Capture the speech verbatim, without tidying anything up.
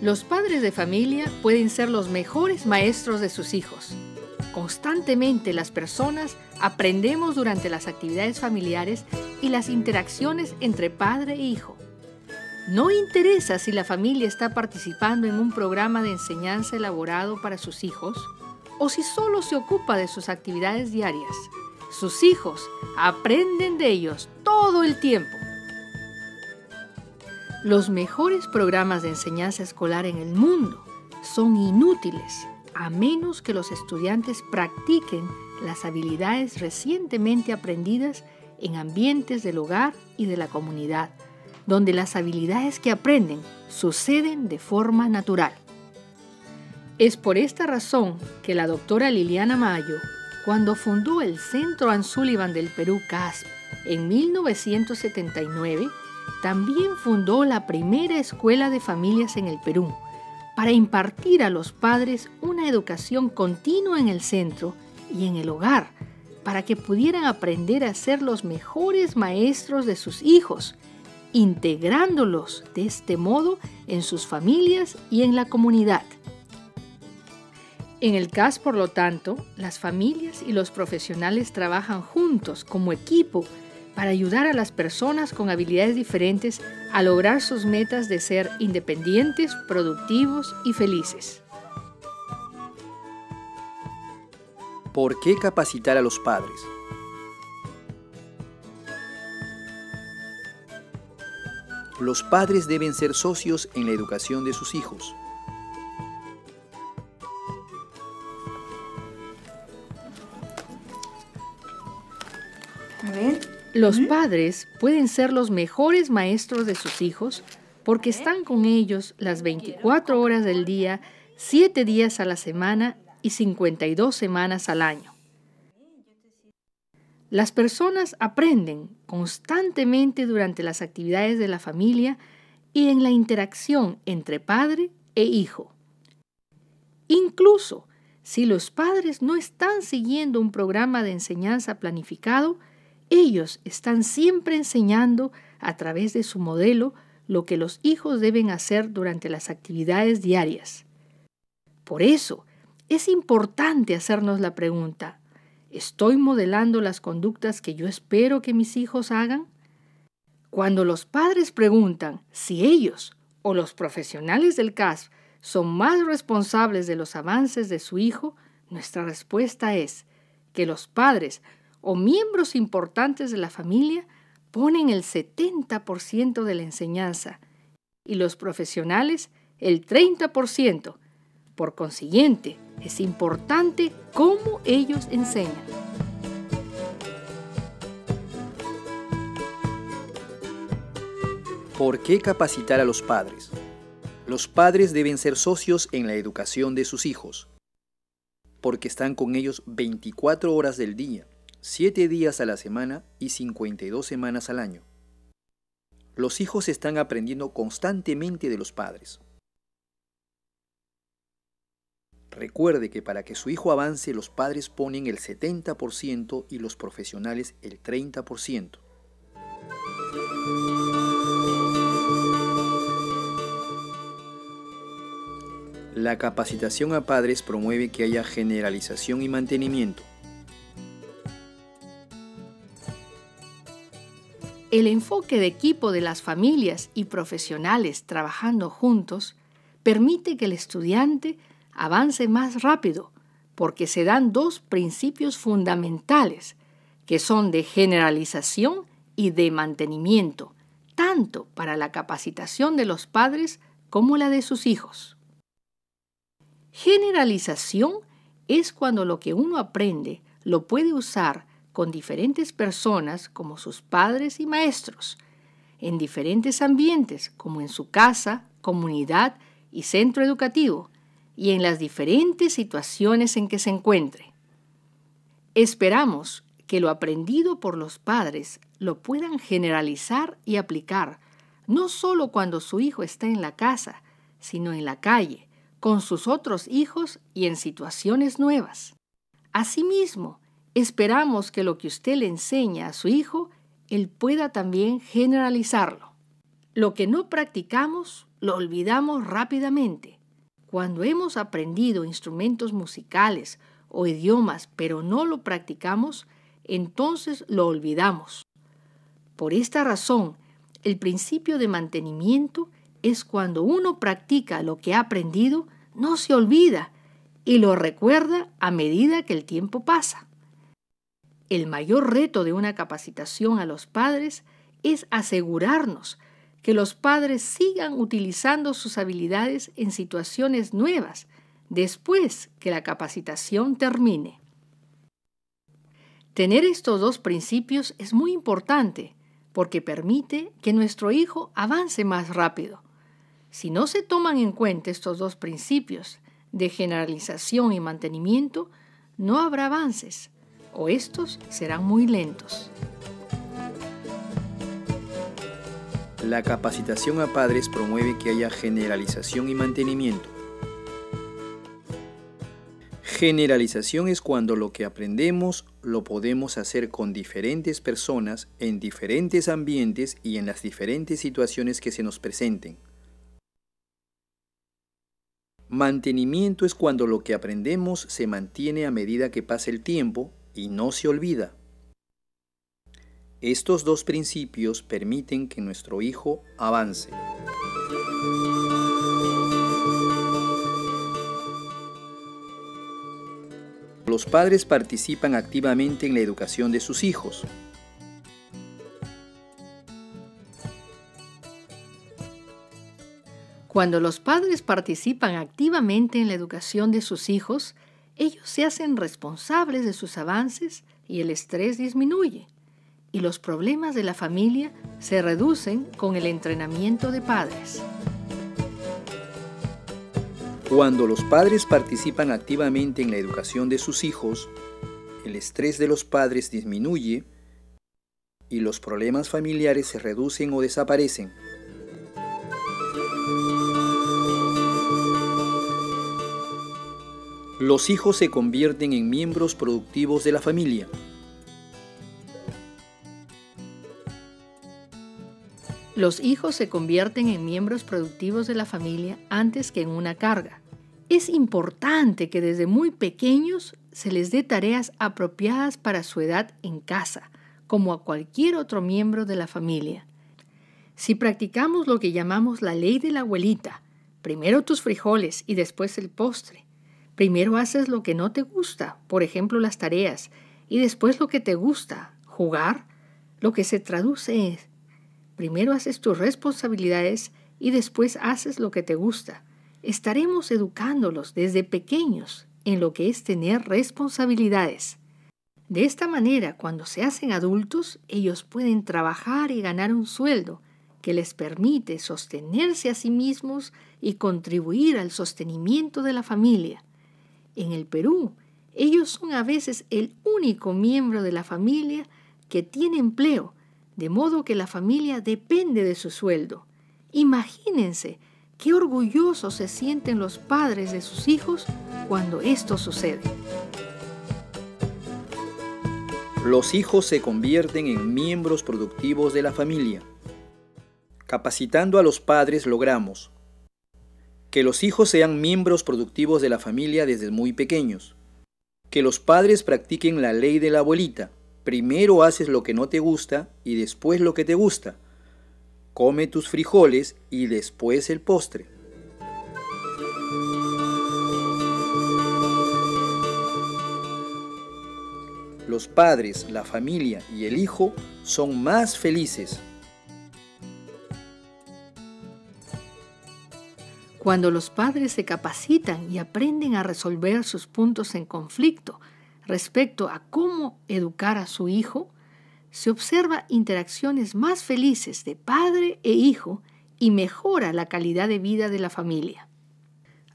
Los padres de familia pueden ser los mejores maestros de sus hijos. Constantemente las personas aprendemos durante las actividades familiares y las interacciones entre padre e hijo. No interesa si la familia está participando en un programa de enseñanza elaborado para sus hijos o si solo se ocupa de sus actividades diarias. Sus hijos aprenden de ellos todo el tiempo. Los mejores programas de enseñanza escolar en el mundo son inútiles a menos que los estudiantes practiquen las habilidades recientemente aprendidas en ambientes del hogar y de la comunidad, donde las habilidades que aprenden suceden de forma natural. Es por esta razón que la doctora Liliana Mayo, cuando fundó el Centro Ann Sullivan del Perú C A S P en mil novecientos setenta y nueve, también fundó la primera escuela de familias en el Perú, para impartir a los padres una educación continua en el centro y en el hogar, para que pudieran aprender a ser los mejores maestros de sus hijos, integrándolos de este modo en sus familias y en la comunidad. En el C A S, por lo tanto, las familias y los profesionales trabajan juntos como equipo para ayudar a las personas con habilidades diferentes a lograr sus metas de ser independientes, productivos y felices. ¿Por qué capacitar a los padres? Los padres deben ser socios en la educación de sus hijos. A ver. Los padres pueden ser los mejores maestros de sus hijos porque están con ellos las veinticuatro horas del día, siete días a la semana y cincuenta y dos semanas al año. Las personas aprenden constantemente durante las actividades de la familia y en la interacción entre padre e hijo. Incluso si los padres no están siguiendo un programa de enseñanza planificado, ellos están siempre enseñando a través de su modelo lo que los hijos deben hacer durante las actividades diarias. Por eso, es importante hacernos la pregunta: ¿estoy modelando las conductas que yo espero que mis hijos hagan? Cuando los padres preguntan si ellos o los profesionales del C A S P son más responsables de los avances de su hijo, nuestra respuesta es que los padres o miembros importantes de la familia ponen el setenta por ciento de la enseñanza y los profesionales el treinta por ciento. Por consiguiente, es importante cómo ellos enseñan. ¿Por qué capacitar a los padres? Los padres deben ser socios en la educación de sus hijos, porque están con ellos veinticuatro horas del día, siete días a la semana y cincuenta y dos semanas al año. Los hijos están aprendiendo constantemente de los padres. Recuerde que para que su hijo avance, los padres ponen el setenta por ciento y los profesionales el treinta por ciento. La capacitación a padres promueve que haya generalización y mantenimiento. El enfoque de equipo de las familias y profesionales trabajando juntos permite que el estudiante avance más rápido porque se dan dos principios fundamentales que son de generalización y de mantenimiento, tanto para la capacitación de los padres como la de sus hijos. Generalización es cuando lo que uno aprende lo puede usar con diferentes personas como sus padres y maestros, en diferentes ambientes como en su casa, comunidad y centro educativo, y en las diferentes situaciones en que se encuentre. Esperamos que lo aprendido por los padres lo puedan generalizar y aplicar, no solo cuando su hijo está en la casa, sino en la calle, con sus otros hijos y en situaciones nuevas. Asimismo, esperamos que lo que usted le enseña a su hijo, él pueda también generalizarlo. Lo que no practicamos, lo olvidamos rápidamente. Cuando hemos aprendido instrumentos musicales o idiomas, pero no lo practicamos, entonces lo olvidamos. Por esta razón, el principio de mantenimiento es cuando uno practica lo que ha aprendido, no se olvida y lo recuerda a medida que el tiempo pasa. El mayor reto de una capacitación a los padres es asegurarnos que los padres sigan utilizando sus habilidades en situaciones nuevas después que la capacitación termine. Tener estos dos principios es muy importante porque permite que nuestro hijo avance más rápido. Si no se toman en cuenta estos dos principios de generalización y mantenimiento, no habrá avances o estos serán muy lentos. La capacitación a padres promueve que haya generalización y mantenimiento. Generalización es cuando lo que aprendemos lo podemos hacer con diferentes personas, en diferentes ambientes y en las diferentes situaciones que se nos presenten. Mantenimiento es cuando lo que aprendemos se mantiene a medida que pasa el tiempo y no se olvida. Estos dos principios permiten que nuestro hijo avance. Los padres participan activamente en la educación de sus hijos. Cuando los padres participan activamente en la educación de sus hijos, ellos se hacen responsables de sus avances y el estrés disminuye, y los problemas de la familia se reducen con el entrenamiento de padres. Cuando los padres participan activamente en la educación de sus hijos, el estrés de los padres disminuye y los problemas familiares se reducen o desaparecen. Los hijos se convierten en miembros productivos de la familia. Los hijos se convierten en miembros productivos de la familia antes que en una carga. Es importante que desde muy pequeños se les dé tareas apropiadas para su edad en casa, como a cualquier otro miembro de la familia. Si practicamos lo que llamamos la ley de la abuelita, primero tus frijoles y después el postre, primero haces lo que no te gusta, por ejemplo las tareas, y después lo que te gusta, jugar, lo que se traduce es primero haces tus responsabilidades y después haces lo que te gusta. Estaremos educándolos desde pequeños en lo que es tener responsabilidades. De esta manera, cuando se hacen adultos, ellos pueden trabajar y ganar un sueldo que les permite sostenerse a sí mismos y contribuir al sostenimiento de la familia. En el Perú, ellos son a veces el único miembro de la familia que tiene empleo, de modo que la familia depende de su sueldo. Imagínense qué orgullosos se sienten los padres de sus hijos cuando esto sucede. Los hijos se convierten en miembros productivos de la familia. Capacitando a los padres logramos que los hijos sean miembros productivos de la familia desde muy pequeños, que los padres practiquen la ley de la abuelita. Primero haces lo que no te gusta y después lo que te gusta. Come tus frijoles y después el postre. Los padres, la familia y el hijo son más felices. Cuando los padres se capacitan y aprenden a resolver sus puntos en conflicto respecto a cómo educar a su hijo, se observa interacciones más felices de padre e hijo y mejora la calidad de vida de la familia.